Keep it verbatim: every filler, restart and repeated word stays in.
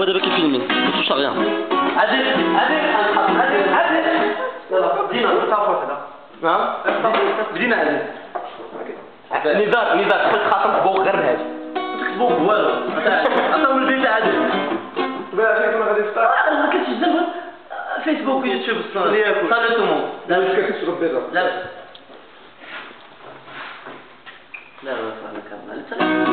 هو دابا كيفيلمي ما توش غيان. عادي عادي عادي عادي يلا بدينا نصافوا هذا. نعم بدينا عادي. نزار نزار تحط خاطر بوق غير بهذا. تكتبوا والو. انا ولدي عادي. باه كيف ما غادي تفطر؟ ما كتسجل فيسبوك يوتيوب الصالة. صالة تومون. لا مش كتشرب بيضة. لا لا لا لا لا